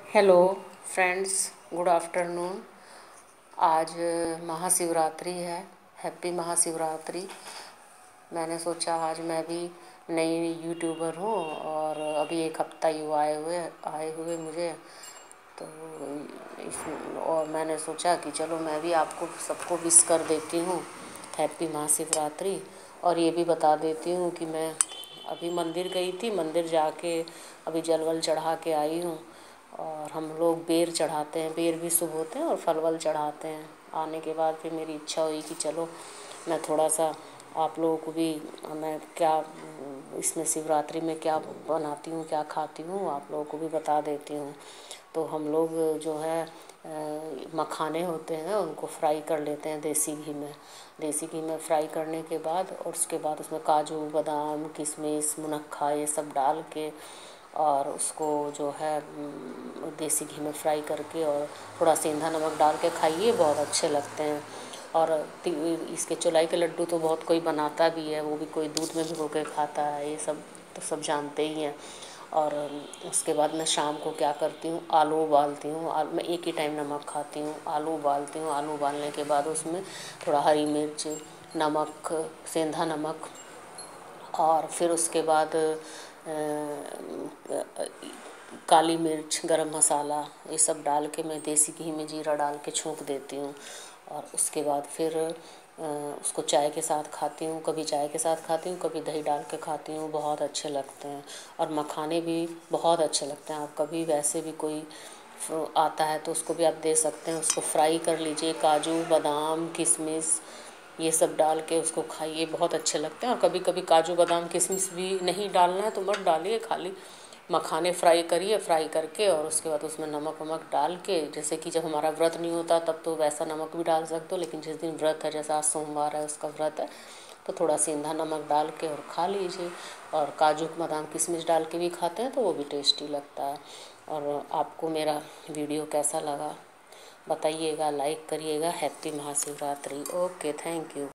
Hello friends, good afternoon. आज महाशिवरात्रि है। Happy Mahashivratri. मैंने सोचा आज मैं भी नई यूट्यूबर हूँ और अभी एक हफ्ता ही आए हुए मुझे तो और मैंने सोचा कि चलो मैं भी आपको सबको विश कर देती हूँ हैप्पी महाशिवरात्रि। और ये भी बता देती हूँ कि मैं अभी मंदिर गई थी, मंदिर जाके अभी जल वल चढ़ा के आई हूँ। और हम लोग बेर चढ़ाते हैं, बेर भी शुभ होते हैं और फल वल चढ़ाते हैं। आने के बाद फिर मेरी इच्छा हुई कि चलो मैं थोड़ा सा आप लोगों को भी, मैं क्या इसमें शिवरात्रि में क्या बनाती हूँ, क्या खाती हूँ, आप लोगों को भी बता देती हूँ। तो हम लोग जो है मखाने होते हैं उनको फ्राई कर लेते हैं देसी घी में फ्राई करने के बाद, और उसके बाद उसमें काजू बादाम किशमिश मुनक्खा ये सब डाल के और उसको जो है देसी घी में फ्राई करके और थोड़ा सेंधा नमक डाल के खाइए, बहुत अच्छे लगते हैं। और इसके चौलाई के लड्डू तो बहुत कोई बनाता भी है, वो भी कोई दूध में भिगो के खाता है, ये सब तो सब जानते ही हैं। और उसके बाद मैं शाम को क्या करती हूँ, आलू उबालती हूँ। मैं एक ही टाइम नमक खाती हूँ, आलू उबालती हूँ। आलू उबालने के बाद उसमें थोड़ा हरी मिर्च, नमक, सेंधा नमक, और फिर उसके बाद काली मिर्च, गरम मसाला, ये सब डाल के मैं देसी घी में जीरा डाल के छौंक देती हूँ। और उसके बाद फिर उसको चाय के साथ खाती हूँ। कभी चाय के साथ खाती हूँ, कभी दही डाल के खाती हूँ, बहुत अच्छे लगते हैं। और मखाने भी बहुत अच्छे लगते हैं। आप कभी वैसे भी कोई आता है तो उसको भी आप दे सकते हैं। उसको फ्राई कर लीजिए, काजू बादाम किशमिश ये सब डाल के उसको खाइए, बहुत अच्छे लगते हैं। और कभी कभी काजू बादाम किशमिश भी नहीं डालना है तो मत डालिए, खाली मखाने फ्राई करिए, फ्राई करके और उसके बाद उसमें नमक वमक डाल के, जैसे कि जब हमारा व्रत नहीं होता तब तो वैसा नमक भी डाल सकते हो, लेकिन जिस दिन व्रत है, जैसा आज सोमवार है उसका व्रत है, तो थोड़ा सेंधा नमक डाल के और खा लीजिए। और काजू बादाम किशमिश डाल के भी खाते हैं तो वो भी टेस्टी लगता है। और आपको मेरा वीडियो कैसा लगा बताइएगा, लाइक करिएगा। Happy Mahashivratri. Okay, thank you.